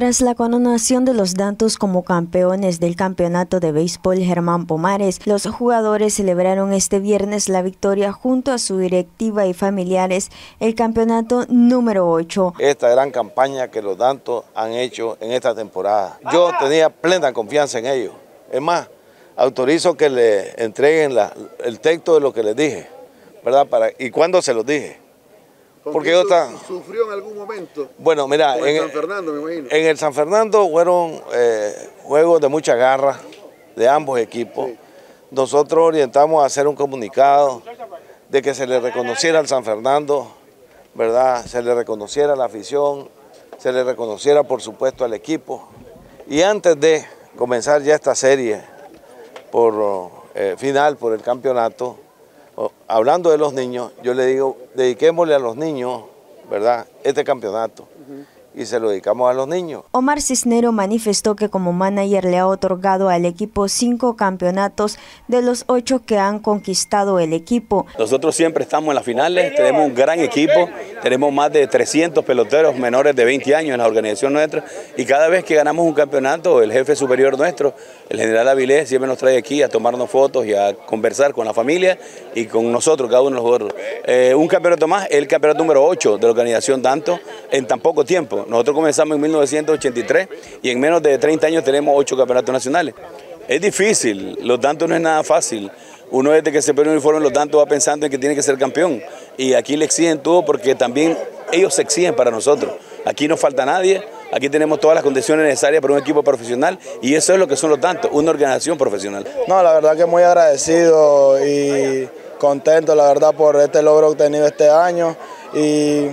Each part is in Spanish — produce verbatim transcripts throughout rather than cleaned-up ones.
Tras la coronación de los Dantos como campeones del campeonato de béisbol Germán Pomares, los jugadores celebraron este viernes la victoria junto a su directiva y familiares, el campeonato número ocho. Esta gran campaña que los Dantos han hecho en esta temporada, yo tenía plena confianza en ellos. Es más, autorizo que le entreguen la, el texto de lo que les dije, ¿verdad? Para, ¿y cuándo se los dije? Porque yo estaba... ¿Sufrió en algún momento? Bueno, mira, en, en San Fernando, me imagino. En el San Fernando fueron eh, juegos de mucha garra de ambos equipos. Sí. Nosotros orientamos a hacer un comunicado de que se le reconociera al San Fernando, ¿verdad? Se le reconociera a la afición, se le reconociera, por supuesto, al equipo. Y antes de comenzar ya esta serie por eh, final por el campeonato, hablando de los niños, yo le digo, dediquémosle a los niños, ¿verdad?, este campeonato. Uh-huh. Y se lo dedicamos a los niños. Omar Cisnero manifestó que como manager le ha otorgado al equipo cinco campeonatos de los ocho que han conquistado el equipo. Nosotros siempre estamos en las finales, tenemos un gran equipo, tenemos más de trescientos peloteros menores de veinte años en la organización nuestra y cada vez que ganamos un campeonato, el jefe superior nuestro, el general Avilés, siempre nos trae aquí a tomarnos fotos y a conversar con la familia y con nosotros, cada uno de nosotros. Eh, un campeonato más, el campeonato número ocho de la organización Dantos en tan poco tiempo. Nosotros comenzamos en mil novecientos ochenta y tres y en menos de treinta años tenemos ocho campeonatos nacionales. Es difícil, los Dantos no es nada fácil. Uno desde que se pone el uniforme los Dantos va pensando en que tiene que ser campeón y aquí le exigen todo porque también ellos se exigen para nosotros. Aquí no falta nadie, aquí tenemos todas las condiciones necesarias para un equipo profesional y eso es lo que son los Dantos, una organización profesional. No, la verdad que muy agradecido y contento, la verdad, por este logro obtenido este año y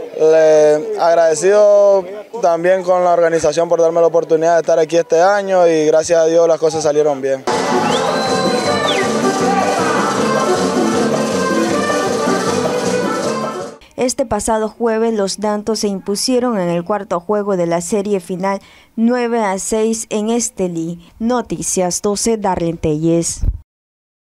le agradecido también con la organización por darme la oportunidad de estar aquí este año y gracias a Dios las cosas salieron bien. Este pasado jueves los Dantos se impusieron en el cuarto juego de la serie final nueve a seis en Estelí. Noticias doce, Darlene Telles.